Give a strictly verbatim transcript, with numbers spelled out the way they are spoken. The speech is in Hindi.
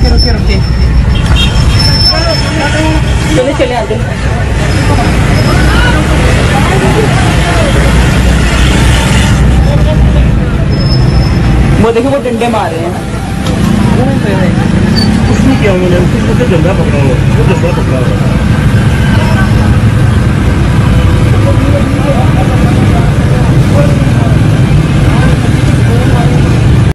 रुके रुके रुके चले चले आगे। वो देखो वो डंडे मार रहे हैं। कुछ नहीं किया उन्होंने, उसको डंडा पकड़ा हुआ, वो डंडा पकड़ा हुआ।